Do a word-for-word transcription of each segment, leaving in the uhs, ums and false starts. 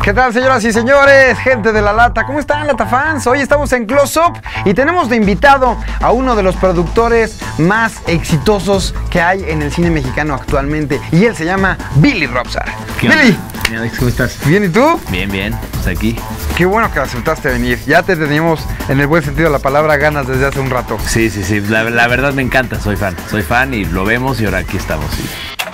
¿Qué tal, señoras y señores? Gente de La Lata, ¿cómo están, Lata fans? Hoy estamos en Close Up y tenemos de invitado a uno de los productores más exitosos que hay en el cine mexicano actualmente. Y él se llama Billy Robson. Billy. Bien, Alex, ¿cómo estás? Bien, ¿y tú? Bien, bien, pues aquí. Qué bueno que aceptaste venir. Ya te teníamos, en el buen sentido de la palabra, ganas desde hace un rato. Sí, sí, sí. La, la verdad me encanta, soy fan. Soy fan y lo vemos y ahora aquí estamos. Sí.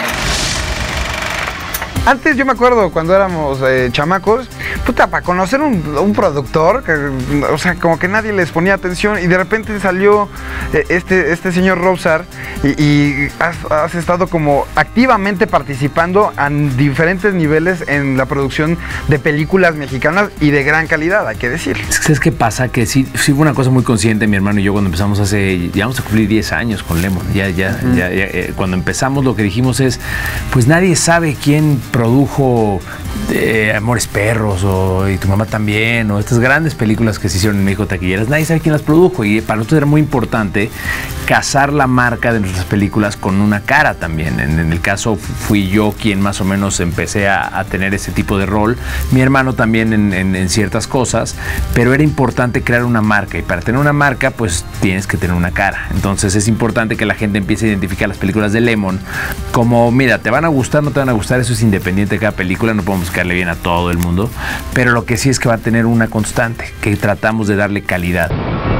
Antes yo me acuerdo cuando éramos eh, chamacos, puta, para conocer un, un productor, que, o sea, como que nadie les ponía atención y de repente salió eh, este, este señor Robson y, y has, has estado como activamente participando a diferentes niveles en la producción de películas mexicanas y de gran calidad, hay que decir. ¿Sabes qué pasa? Que sí, sí fue una cosa muy consciente mi hermano y yo cuando empezamos hace, ya vamos a cumplir diez años con Lemon. Ya, ya, mm. ya, ya eh, cuando empezamos lo que dijimos es, pues nadie sabe quién produjo eh, Amores Perros o Y tu mamá también, o estas grandes películas que se hicieron en México taquilleras, nadie sabe quién las produjo y para nosotros era muy importante casar la marca de nuestras películas con una cara también. En, en el caso fui yo quien más o menos empecé a, a tener ese tipo de rol, mi hermano también en, en, en ciertas cosas, pero era importante crear una marca y para tener una marca pues tienes que tener una cara. Entonces es importante que la gente empiece a identificar las películas de Lemon como, mira, te van a gustar, no te van a gustar, eso es independiente de cada película, no podemos caerle bien a todo el mundo, pero lo que sí es que va a tener una constante, que tratamos de darle calidad.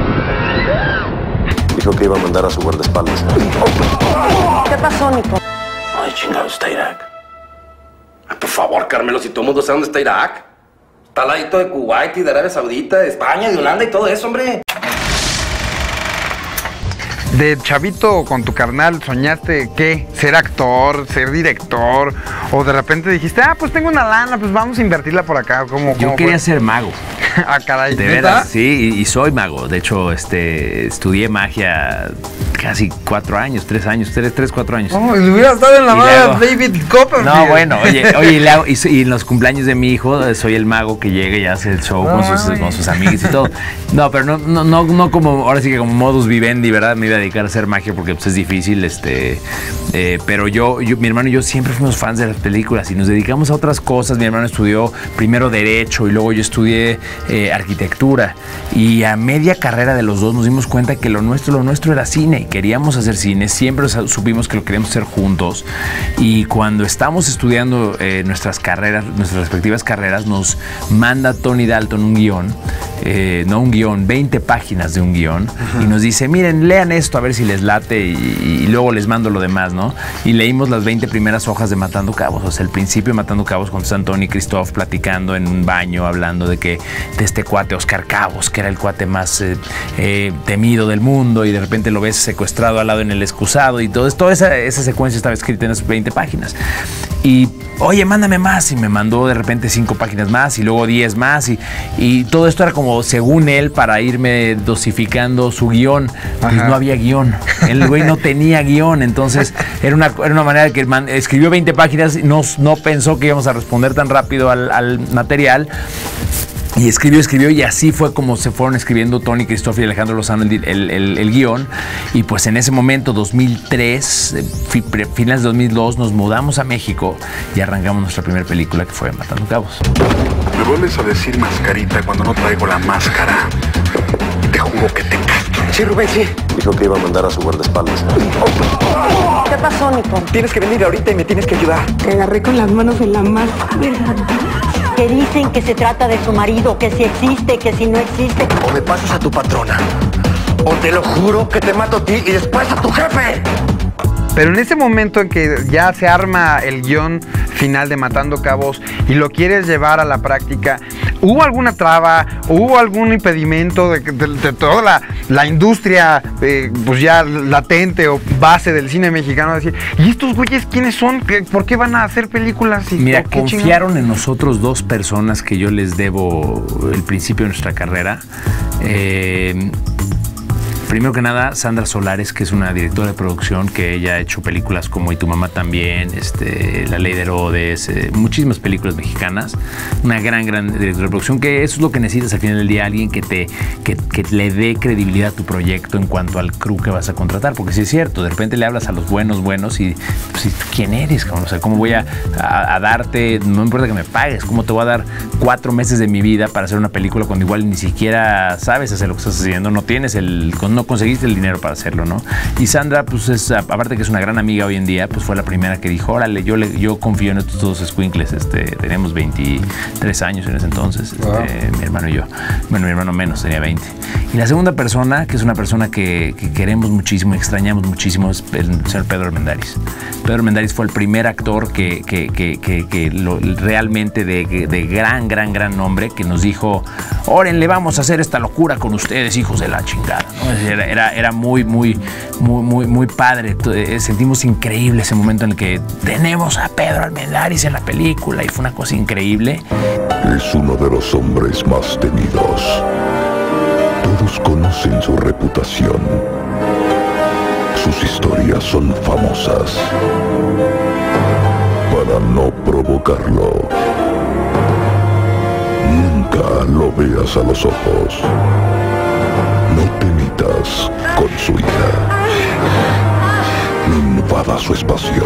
Dijo que iba a mandar a su guardaespaldas. ¿Qué pasó, Nico? Ay, chingado, está Irak. Ay, por favor, Carmelo, si todo el mundo sabe dónde está Irak. Está al ladito de Kuwait y de Arabia Saudita, de España, de Holanda y todo eso, hombre. De chavito con tu carnal, ¿soñaste qué? ¿Ser actor? ¿Ser director? ¿O de repente dijiste, ah, pues tengo una lana, pues vamos a invertirla por acá? ¿Cómo, Yo cómo quería fue? ser mago. Ah, caray. De veras, sí, y, y soy mago. De hecho, este, estudié magia casi cuatro años, tres años, tres, tres, cuatro años. Oh, y hubiera estado en la mano de David Copperfield. No, bueno, oye, oye y, le hago, y, y en los cumpleaños de mi hijo soy el mago que llega y hace el show con sus, con sus amigos y todo. No, pero no, no, no, no como, ahora sí que como modus vivendi, ¿verdad? Me iba a dedicar a hacer magia porque pues, es difícil, este, eh, pero yo, yo, mi hermano y yo siempre fuimos fans de las películas y nos dedicamos a otras cosas. Mi hermano estudió primero Derecho y luego yo estudié eh, Arquitectura y a media carrera de los dos nos dimos cuenta que lo nuestro, lo nuestro era cine. Queríamos hacer cine, siempre supimos que lo queríamos hacer juntos y cuando estamos estudiando eh, nuestras carreras, nuestras respectivas carreras, nos manda Tony Dalton un guión, eh, no un guión, veinte páginas de un guión. Uh-huh. Y nos dice, miren, lean esto a ver si les late y, y luego les mando lo demás, ¿no? Y leímos las veinte primeras hojas de Matando Cabos, o sea, el principio de Matando Cabos cuando están Tony y Christoph platicando en un baño, hablando de que de este cuate Oscar Cabos, que era el cuate más eh, eh, temido del mundo y de repente lo ves secuestrado al lado en el excusado y todo esto, toda esa, esa secuencia estaba escrita en esas veinte páginas. Y, oye, mándame más. Y me mandó de repente cinco páginas más y luego diez más. Y, y todo esto era como, según él, para irme dosificando su guión. Pues no había guión. El güey no tenía guión. Entonces, era una, era una manera de que man, escribió veinte páginas y no, no pensó que íbamos a responder tan rápido al, al material. Y escribió, escribió, y así fue como se fueron escribiendo Tony, Christoph y Alejandro Lozano el, el, el, el guión. Y pues en ese momento, dos mil tres, finales de dos mil dos, nos mudamos a México y arrancamos nuestra primera película, que fue Matando Cabos. Me vuelves a decir mascarita cuando no traigo la máscara. Te juro que te castro. Sí, Rubén, sí. Dijo que iba a mandar a su guardaespaldas. ¿Qué pasó, Nico? Tienes que venir ahorita y me tienes que ayudar. Te agarré con las manos en la mano, ¿verdad? Que dicen que se trata de su marido, que si existe, que si no existe. O me pasas a tu patrona, o te lo juro que te mato a ti y después a tu jefe. Pero en ese momento en que ya se arma el guión final de Matando Cabos y lo quieres llevar a la práctica, ¿hubo alguna traba, hubo algún impedimento de, de, de toda la, la industria eh, pues ya latente o base del cine mexicano? Decir, ¿y estos güeyes quiénes son? ¿Por qué van a hacer películas? Y, Mira, ¿qué confiaron en nosotros dos personas que yo les debo el principio de nuestra carrera. Eh, Primero que nada, Sandra Solares, que es una directora de producción, que ella ha hecho películas como Y tu mamá también, este, La ley de Herodes, eh, muchísimas películas mexicanas. Una gran, gran directora de producción, que eso es lo que necesitas al final del día, alguien que, te, que, que le dé credibilidad a tu proyecto en cuanto al crew que vas a contratar. Porque sí es cierto, de repente le hablas a los buenos, buenos y pues, ¿quién eres? O sea, ¿cómo voy a, a, a darte? No importa que me pagues, ¿cómo te voy a dar cuatro meses de mi vida para hacer una película cuando igual ni siquiera sabes hacer lo que estás haciendo? No tienes el, no conseguiste el dinero para hacerlo, ¿no? Y Sandra, pues es, aparte que es una gran amiga hoy en día, pues fue la primera que dijo, órale, yo, le, yo confío en estos dos escuincles, este, teníamos veintitrés años en ese entonces, wow. este, mi hermano y yo. Bueno, mi hermano menos, tenía veinte. Y la segunda persona, que es una persona que, que queremos muchísimo, extrañamos muchísimo, es el señor Pedro Armendáriz. Pedro Armendáriz fue el primer actor que, que, que, que, que lo, realmente de, de gran, gran, gran nombre, que nos dijo, órenle, vamos a hacer esta locura con ustedes, hijos de la chingada, ¿no? Era, era, era muy, muy, muy, muy, muy padre. Sentimos increíble ese momento en el que tenemos a Pedro Armendáriz en la película y fue una cosa increíble. Es uno de los hombres más temidos. Todos conocen su reputación. Sus historias son famosas. Para no provocarlo, nunca lo veas a los ojos. No te metas con su hija. No invada su espacio.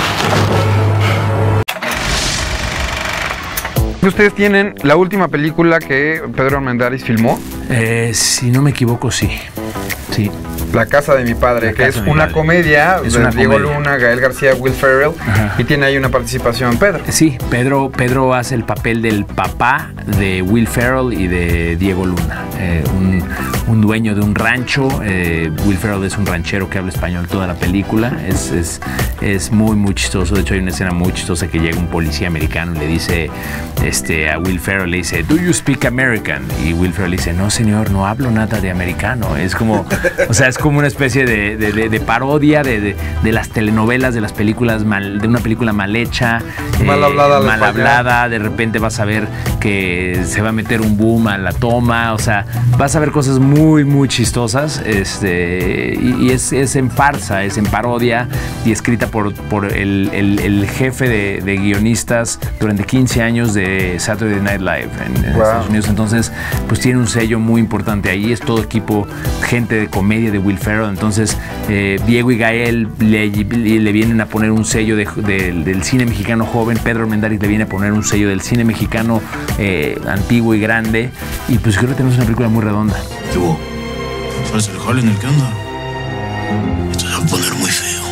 ¿Ustedes tienen la última película que Pedro Armendáriz filmó? Eh, si no me equivoco, sí. Sí. La casa de mi padre, La que es una padre. comedia es de una Diego comedia. Luna, Gael García, Will Ferrell, Ajá. y tiene ahí una participación Pedro. Sí, Pedro, Pedro hace el papel del papá de Will Ferrell y de Diego Luna, eh, un, un dueño de un rancho. eh, Will Ferrell es un ranchero que habla español toda la película, es, es, es muy, muy chistoso. De hecho hay una escena muy chistosa que llega un policía americano y le dice este, a Will Ferrell, le dice, ¿Do you speak American? Y Will Ferrell dice, no señor, no hablo nada de americano. Es como, o sea, es como una especie de, de, de, de parodia de, de, de las telenovelas, de las películas mal, de una película mal hecha, mal eh, hablada, mal hablada. De repente vas a ver que se va a meter un boom a la toma, o sea, vas a ver cosas muy, muy chistosas, este, y, y es, es en farsa, es en parodia y escrita por, por el, el, el jefe de, de guionistas durante quince años de Saturday Night Live en, en wow. Estados Unidos. Entonces, pues tiene un sello muy importante ahí, es todo equipo, gente de comedia de Will Ferrell. Entonces eh, Diego y Gael le, le vienen a poner un sello de, de, del cine mexicano joven, Pedro Armendáriz le viene a poner un sello del cine mexicano eh, antiguo y grande, y pues creo que tenemos una película muy redonda. ¿Qué hubo? ¿Sabes el jale en el que anda? Esto se va a poner muy feo.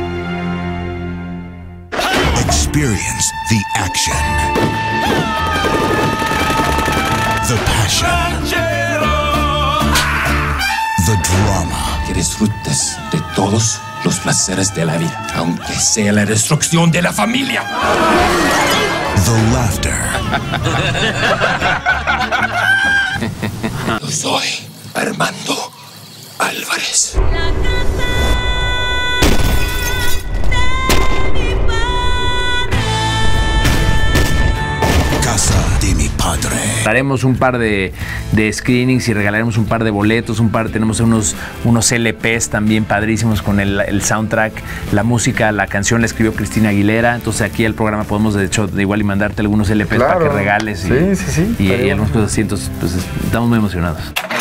Experience the action, the passion, the drama. Que disfrutes de todos los placeres de la vida, aunque sea la destrucción de la familia. The laughter. Yo soy Armando Álvarez. Casa de mi padre. Haremos un par de, de screenings y regalaremos un par de boletos, un par, tenemos unos, unos L Pes también padrísimos con el, el soundtrack, la música, la canción la escribió Cristina Aguilera. Entonces aquí al programa podemos de hecho de igual y mandarte algunos L Pes claro. para que regales y, sí, sí, sí, y, y algunas cosas así. Entonces pues, estamos muy emocionados.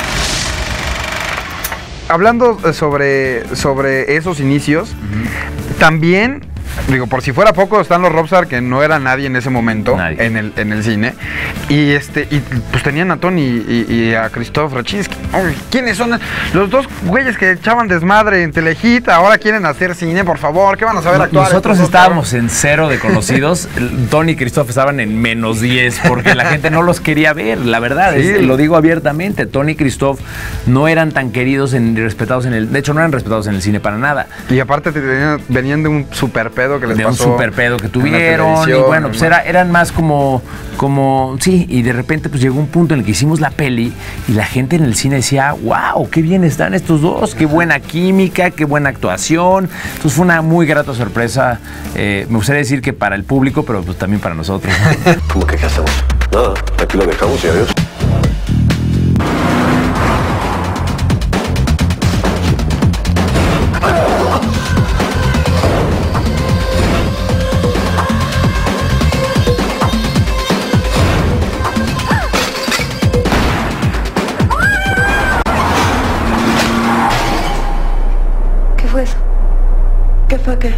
Hablando sobre, sobre esos inicios, uh-huh. también, digo, por si fuera poco, están los Robstar, que no era nadie en ese momento en el, en el cine. Y este y pues tenían a Tony y, y a Krzysztof Raczynski. ¿Quiénes son los dos güeyes que echaban desmadre en Telehit? Ahora quieren hacer cine, por favor. ¿Qué van a saber no, actuar? Nosotros estábamos en cero de conocidos. Tony y Krzysztof estaban en menos diez porque la gente no los quería ver. La verdad, sí. es, lo digo abiertamente. Tony y Krzysztof no eran tan queridos ni respetados en el... De hecho, no eran respetados en el cine para nada. Y aparte venían, venían de un super pedo que les de pasó. un super pedo que tuvieron. Y bueno, pues era, eran más como... como sí, y de repente pues llegó un punto en el que hicimos la peli y la gente en el cine decía, wow, qué bien están estos dos, qué buena química, qué buena actuación. Entonces fue una muy grata sorpresa. Eh, me gustaría decir que para el público, pero pues también para nosotros, ¿no? ¿Cómo que qué hacemos? Nada, aquí lo dejamos y adiós. ¿para qué?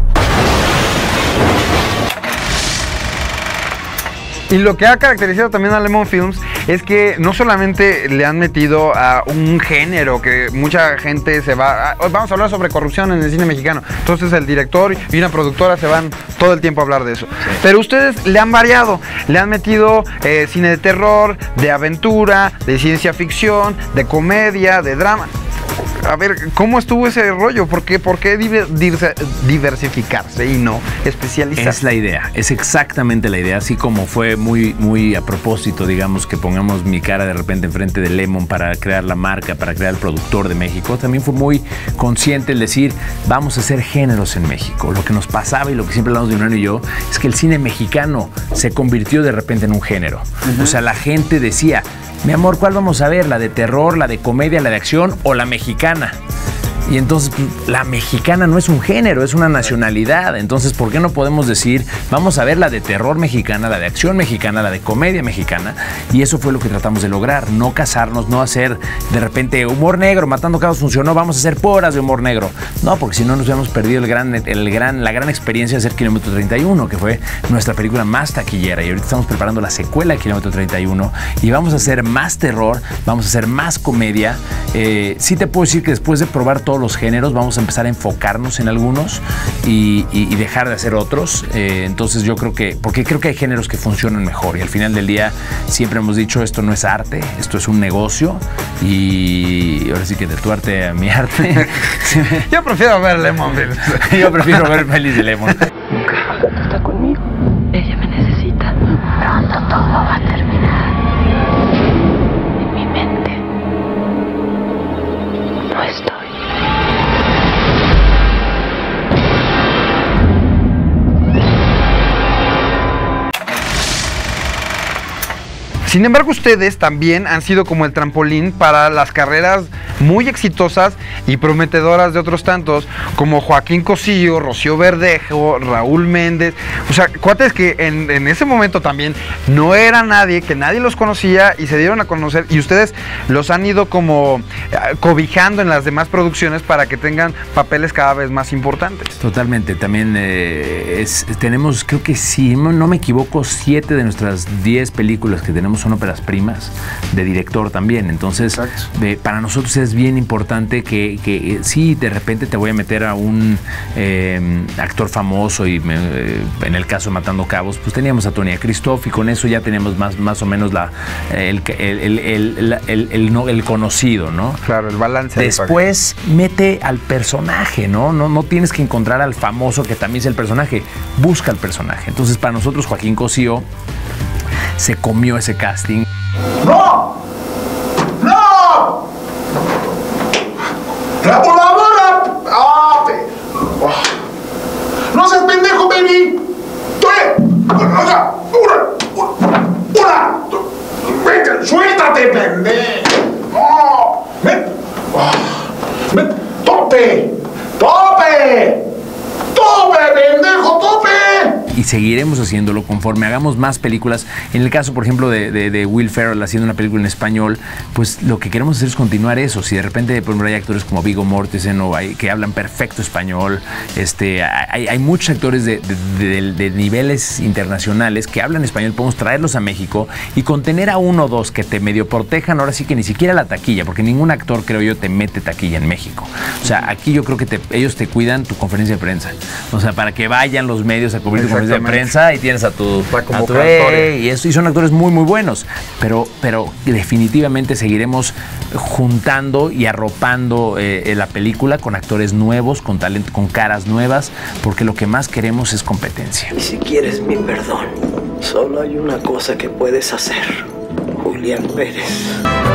Y lo que ha caracterizado también a Lemon Films es que no solamente le han metido a un género que mucha gente se va... A, vamos a hablar sobre corrupción en el cine mexicano. Entonces el director y una productora se van todo el tiempo a hablar de eso. Sí. Pero ustedes le han variado. Le han metido eh, cine de terror, de aventura, de ciencia ficción, de comedia, de drama. A ver, ¿cómo estuvo ese rollo? ¿Por qué, por qué diversificarse y no especializarse? Es la idea, es exactamente la idea. Así como fue muy, muy a propósito, digamos, que pongamos mi cara de repente enfrente de Lemon para crear la marca, para crear el productor de México, también fue muy consciente el decir, vamos a hacer géneros en México. Lo que nos pasaba y lo que siempre hablamos de Unano y yo, es que el cine mexicano se convirtió de repente en un género. Uh-huh. O sea, la gente decía, mi amor, ¿cuál vamos a ver? ¿La de terror, la de comedia, la de acción o la mexicana? Y entonces la mexicana no es un género, es una nacionalidad. Entonces, ¿por qué no podemos decir, vamos a ver la de terror mexicana, la de acción mexicana, la de comedia mexicana? Y eso fue lo que tratamos de lograr, no casarnos, no hacer de repente humor negro, Matando Cabos funcionó, vamos a hacer puras de humor negro. No, porque si no nos hubiéramos perdido el gran, el gran, la gran experiencia de hacer Kilómetro treinta y uno, que fue nuestra película más taquillera. Y ahorita estamos preparando la secuela de Kilómetro treinta y uno y vamos a hacer más terror, vamos a hacer más comedia. Eh, sí te puedo decir que después de probar todos los géneros vamos a empezar a enfocarnos en algunos y, y, y dejar de hacer otros. Eh, entonces yo creo que, porque creo que hay géneros que funcionan mejor y al final del día siempre hemos dicho, esto no es arte, esto es un negocio y ahora sí que de tu arte a mi arte. Yo prefiero ver Lemon Films. Yo prefiero ver pelis de Lemon. Nunca está conmigo. Ella me necesita. Pronto todo va a terminar. En mi mente no estoy. Sin embargo, ustedes también han sido como el trampolín para las carreras muy exitosas y prometedoras de otros tantos, como Joaquín Cosío, Rocío Verdejo, Raúl Méndez. O sea, cuates que en, en ese momento también no era nadie, que nadie los conocía y se dieron a conocer. Y ustedes los han ido como cobijando en las demás producciones para que tengan papeles cada vez más importantes. Totalmente. También eh, es, tenemos, creo que sí, no me equivoco, siete de nuestras diez películas que tenemos son óperas primas de director también. Entonces, de, para nosotros es bien importante que, que eh, sí, de repente te voy a meter a un eh, actor famoso y me, eh, en el caso de Matando Cabos, pues teníamos a Tony Christoph y con eso ya teníamos más, más o menos la, el, el, el, el, el, el, el, no, el conocido, ¿no? Claro, el balance. Después mete al personaje, ¿no? ¿no? No tienes que encontrar al famoso que también es el personaje, busca al personaje. Entonces, para nosotros, Joaquín Cosío se comió ese casting. ¡No! ¡No! ¡La voladora! ¡Ah! ¡No seas pendejo, baby! ¡Una! ¡Una! ¡Una! ¡Vete! ¡Suéltate, pendejo! ¡No! ¡Ven! ¡Ven! ¡Tope! ¡Tope! ¡Tope, pendejo! ¡Tope! Y seguiremos haciéndolo conforme hagamos más películas. En el caso, por ejemplo, de, de, de Will Ferrell haciendo una película en español, pues lo que queremos hacer es continuar eso. Si de repente, por ejemplo, hay actores como Viggo Mortensen o hay, que hablan perfecto español, este, hay, hay muchos actores de, de, de, de niveles internacionales que hablan español, podemos traerlos a México y con tener a uno o dos que te medio protejan, ahora sí que ni siquiera la taquilla, porque ningún actor, creo yo, te mete taquilla en México. O sea, aquí yo creo que te, ellos te cuidan tu conferencia de prensa. O sea, para que vayan los medios a cubrir tu conferencia de prensa y tienes a tu, a tu hey, y, eso, y son actores muy muy buenos, pero, pero definitivamente seguiremos juntando y arropando eh, la película con actores nuevos, con talento, con caras nuevas, porque lo que más queremos es competencia. Y si quieres mi perdón, solo hay una cosa que puedes hacer, Julián Pérez.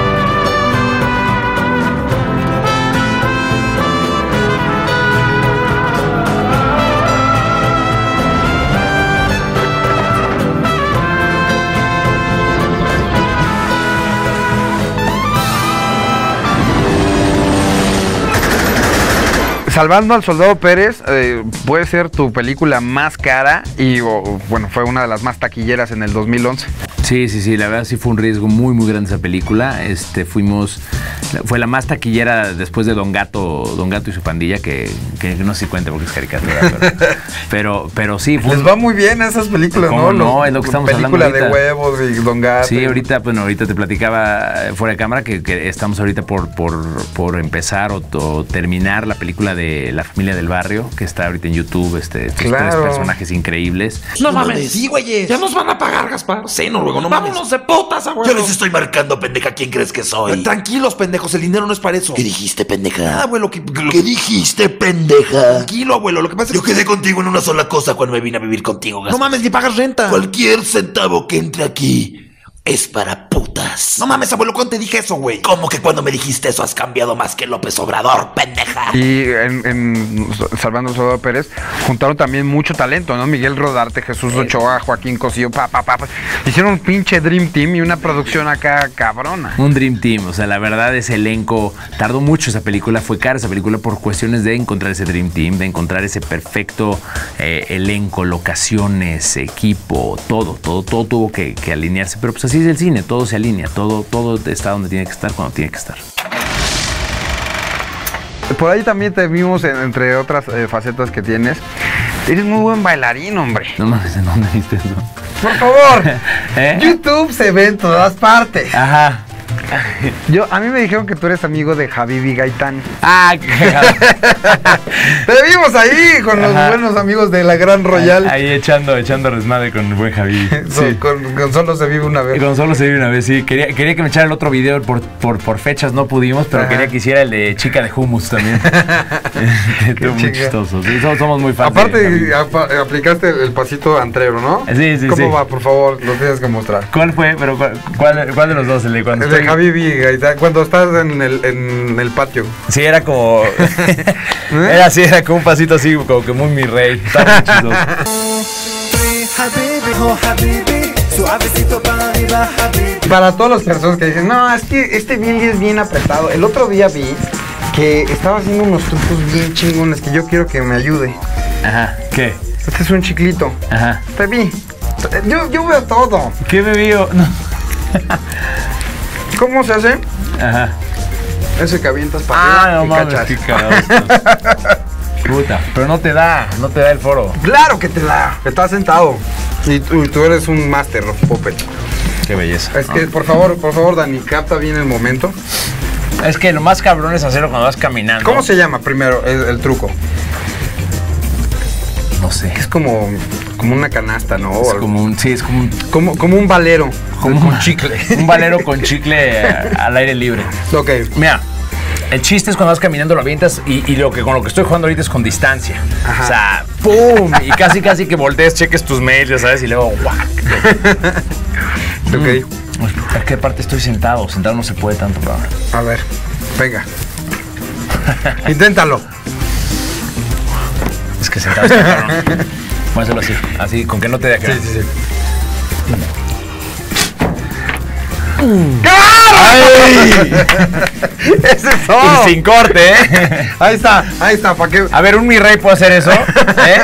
Salvando al Soldado Pérez, eh, puede ser tu película más cara y, o, bueno, fue una de las más taquilleras en el dos mil once. Sí, sí, sí, la verdad sí fue un riesgo muy, muy grande esa película. Este, fuimos, fue la más taquillera después de Don Gato, Don Gato y su pandilla, que, que no sé si cuenta porque es caricatura, pero, pero, pero sí. Fue Les un, va muy bien a esas películas, ¿cómo ¿no? no? Es lo que estamos hablando película ahorita. de huevos y Don Gato. Sí, ahorita, bueno, ahorita te platicaba fuera de cámara que, que estamos ahorita por, por, por empezar o, o terminar la película de La Familia del Barrio, que está ahorita en YouTube, este, estos Claro. tres personajes increíbles. No mames, sí, güeyes. Ya nos van a pagar, Gaspar. Seno, luego no mames. Vámonos de putas, abuelo. Yo les estoy marcando, pendeja. ¿Quién crees que soy? Tranquilos, pendejos. El dinero no es para eso. ¿Qué dijiste, pendeja? Ah, abuelo, que... que- ¿Qué dijiste, pendeja? Tranquilo, abuelo. Lo que pasa es Yo que... quedé contigo en una sola cosa cuando me vine a vivir contigo, No Gaspar. mames, ni pagas renta. Cualquier centavo que entre aquí es para putas. No mames, abuelo, ¿cuándo te dije eso, güey? ¿Cómo que cuando me dijiste eso has cambiado más que López Obrador, pendeja? Y en, en Salvando a Salvador Pérez juntaron también mucho talento, ¿no? Miguel Rodarte, Jesús Ochoa, Joaquín Cosío, pa, pa, pa, pa. Hicieron un pinche Dream Team y una producción acá cabrona. Un Dream Team, o sea, la verdad ese elenco, tardó mucho esa película, fue cara esa película por cuestiones de encontrar ese Dream Team, de encontrar ese perfecto eh, elenco, locaciones, equipo, todo, todo, todo tuvo que, que alinearse, pero pues así es el cine, todo se alinea, todo, todo está donde tiene que estar cuando tiene que estar. Por ahí también te vimos, en- entre otras eh, facetas que tienes. Eres muy buen bailarín, hombre. No mames, ¿en dónde viste eso? Por favor. ¿Eh? YouTube se ve en todas partes. Ajá. Yo, a mí me dijeron que tú eres amigo de Javibi Gaitán. Ah, qué cagado. Te vimos ahí con los Ajá. buenos amigos de la Gran Royal. Ahí, ahí echando, echando desmadre con el buen Javi. So- Sí. con, con solo se vive una vez. Con solo se vive una vez, sí. Quería, quería que me echara el otro video por, por, por fechas, no pudimos, pero Ajá. quería que hiciera el de chica de hummus también. Estuvo muy chinga. chistoso. Sí, somos, somos muy fans. de Aparte, Javi. apa- aplicaste el pasito antrero, ¿no? Sí, sí, ¿Cómo sí. va? Por favor, lo tienes que mostrar. ¿Cuál fue? Pero ¿cuál, cuál, cuál de los dos? El de cuando El de estoy- Javibi Gaitán, cuando estás en el, en el patio. Sí, era como. Era así, era como un pasito así, como que muy mi rey. Estaba muy chistoso. Para todas las personas que dicen, no, es que este Billy es bien apretado. El otro día vi que estaba haciendo unos trucos bien chingones que yo quiero que me ayude. Ajá, ¿qué? Este es un chiclito. Ajá. Te vi. Yo, yo veo todo. ¿Qué me vio? No. ¿Cómo se hace? Ajá. Ese que avientas para Ah, arriba no y mames, cachas. qué cagado estás. Puta, pero no te da, no te da el foro. Claro que te da. Estás sentado. Y tú, y tú eres un máster of puppet. Qué belleza. Es que, por favor, por favor, Dani, capta bien el momento. Es que lo más cabrón es hacerlo cuando vas caminando. ¿Cómo se llama primero el, el truco? No sé. Es como, como una canasta, ¿no? Es como un, sí, es como un, Como, como un valero. como con chicle. un valero con chicle a- al aire libre. Ok. Mira, el chiste es cuando vas caminando lo avientas y, y lo que con lo que estoy jugando ahorita es con distancia. Ajá. O sea, ¡pum! Y casi casi que voltees, cheques tus mails, ya sabes, y luego ¡guac! Ok. Es que aparte estoy sentado, sentado no se puede tanto, cabrón. A ver, venga. Inténtalo. Es que sentado está cabrón. Voy a hacerlo así, así, con que no te dé acá. Sí, sí, sí. ¡Ay! Ese es todo. Y sin corte, ¿eh? Ahí está, ahí está, ¿para qué? A ver, un mi rey puede hacer eso, ¿eh?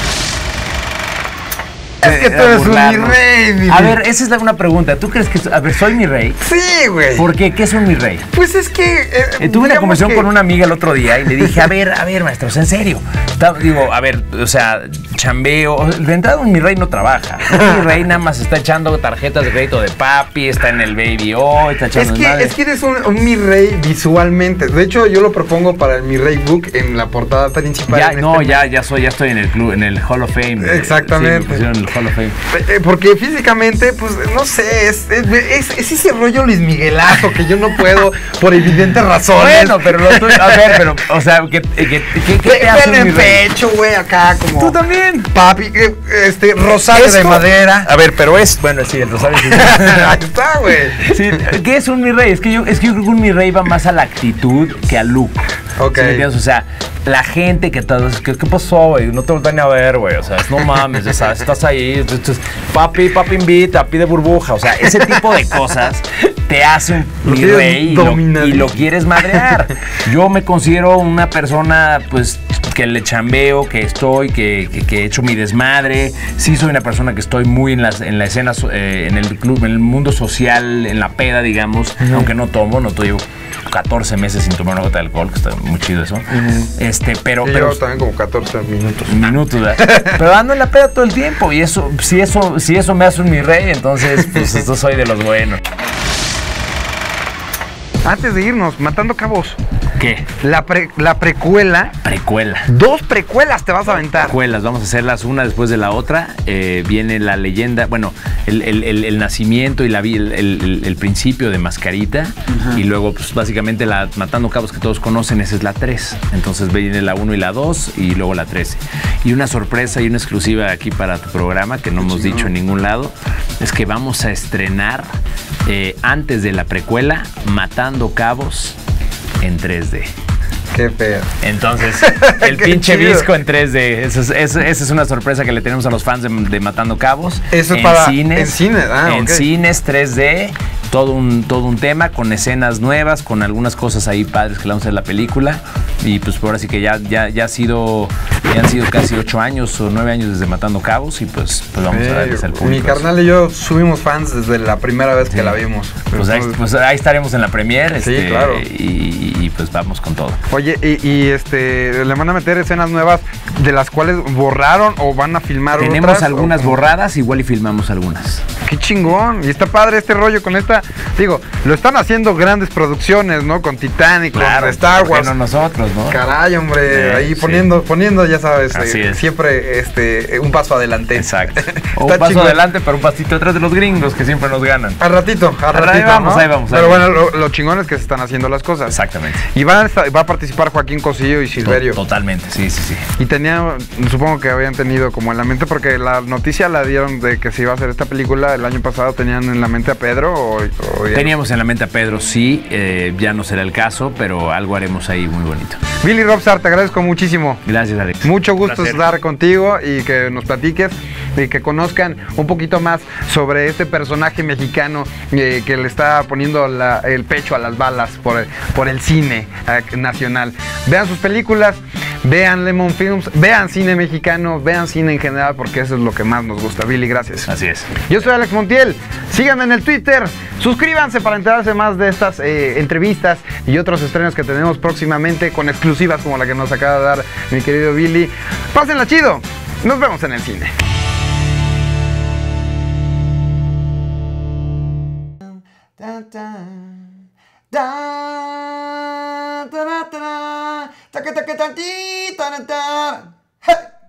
Es que tú eres un mi rey, mi A rey. ver, esa es la- una pregunta. ¿Tú crees que... A ver, ¿soy mi rey? Sí, güey. ¿Por qué? ¿Qué es un mi rey? Pues es que... eh, Eh, tuve una digamos conversación que- con una amiga el otro día y le dije, a ver, a ver, maestros, en serio. Ta- Digo, a ver, o sea, chambeo. De entrada, un mi rey no trabaja. Un mi rey nada más está echando tarjetas de crédito de papi, está en el Baby O, está Es echando que, desmadre. es que eres un, un mi rey visualmente. De hecho, yo lo propongo para el mi rey book en la portada principal. Ya, en no, este- ya, ya soy, ya estoy en el club, en el Hall of Fame. Exactamente. Sí, me pusieron en el Hall of Fame. Eh, Porque físicamente, pues, no sé, es, es, es- es ese rollo Luis Miguelazo que yo no puedo por evidentes razones. Bueno, pero lo tuyo, a ver, pero, o sea, ¿qué, qué, qué, qué Pe- te hace pelo un mi en rey? pecho, güey, acá como... Tú también. Papi, eh, este, rosario Es de como- madera. A ver, pero es, bueno, sí, el rosario sí. Ahí está, güey. Sí, ¿qué es un mi rey? Es que yo, es que yo creo que un mi rey va más a la actitud que al look. Ok. ¿Sí me entiendes? O sea, la gente que todos, ¿qué, qué pasó, güey? No te voltean a ver, güey. O sea, es, no mames, o sea, estás ahí, entonces, papi, papi invita, pide burbuja. O sea, ese tipo de cosas te hace un Lo mi tienes rey y lo, dominadísimo. y lo quieres madrear. Yo me considero una persona, pues, que le chambeo, que estoy, que, que, que he hecho mi desmadre. Sí soy una persona que estoy muy en, las, en la escena, eh, en el club, en el mundo social, en la peda, digamos, uh-huh. aunque no tomo, no llevo catorce meses sin tomar una gota de alcohol, que está muy chido eso. Uh-huh. Este, pero, sí, pero yo también como catorce minutos. Minutos, ¿verdad? Pero ando en la peda todo el tiempo y eso, si eso, si eso me hace un mi rey, entonces pues esto soy de los buenos. Antes de irnos, Matando Cabos. ¿Qué? La, pre, la precuela. Precuela. Dos precuelas te vas a aventar. Precuelas, vamos a hacerlas una después de la otra. Eh, viene la leyenda, bueno, el, el, el, el nacimiento y la, el, el, el principio de Mascarita. Uh-huh. Y luego, pues básicamente la Matando Cabos que todos conocen, esa es la tres. Entonces viene la uno y la dos y luego la trece. Y una sorpresa y una exclusiva aquí para tu programa que no hemos dicho en ningún lado, es que vamos a estrenar eh, antes de la precuela Matando Cabos en tres D. Qué feo. Entonces, el pinche chido. Visco en tres D. Esa es, es, esa es una sorpresa que le tenemos a los fans de, de Matando Cabos. Eso es en para cines, en cines. Ah, en okay. cines tres D. Todo un, todo un tema con escenas nuevas, con algunas cosas ahí padres que le vamos a hacer la película. Y pues por ahora sí que ya, ya, ya ha sido, ya han sido casi ocho años o nueve años desde Matando Cabos y pues, pues vamos eh, a darles al público. Mi carnal y yo subimos fans desde la primera vez sí. que la vimos. Pues ahí, pues ahí estaremos en la premiere. Sí, este, claro. Y, y pues vamos con todo. Oye, y, y este le van a meter escenas nuevas de las cuales borraron o van a filmar otras. Tenemos algunas borradas, igual y filmamos algunas. Qué chingón. Y está padre este rollo con esta, digo, lo están haciendo grandes producciones, ¿no? Con Titanic, claro, con Star Wars. No nosotros, ¿no? Caray, hombre, eh, ahí sí. poniendo, poniendo, ya sabes, eh, es. siempre este, un paso adelante. Exacto. O un paso chingón. adelante, pero un pasito atrás de los gringos que siempre nos ganan. Al ratito, al ratito. Ahí vamos, ¿no? ahí vamos. Pero ahí bueno, lo, lo chingón es que se están haciendo las cosas. Exactamente. Y va a, va a participar Joaquín Cosío y Silverio. Totalmente, sí, sí, sí. Y tenía, supongo que habían tenido como en la mente, porque la noticia la dieron de que se iba a hacer esta película el año pasado, ¿tenían en la mente a Pedro? O, o Teníamos en la mente a Pedro, sí, eh, ya no será el caso, pero algo haremos ahí muy bonito. Billy Robstar, te agradezco muchísimo. Gracias, Alex. Mucho gusto estar contigo y que nos platiques y que conozcan un poquito más sobre este personaje mexicano eh, que le está poniendo la, el pecho a las balas por el, por el cine eh, nacional. Vean sus películas, vean Lemon Films, vean cine mexicano, vean cine en general, porque eso es lo que más nos gusta. Billy, gracias. Así es. Yo soy Alex Montiel. Síganme en el Twitter. Suscríbanse para enterarse más de estas eh, entrevistas y otros estrenos que tenemos próximamente con exclusivas como la que nos acaba de dar mi querido Billy. Pásenla chido. Nos vemos en el cine. Da, da, da, da, da, da, da, da, da, da, da, da, da, da.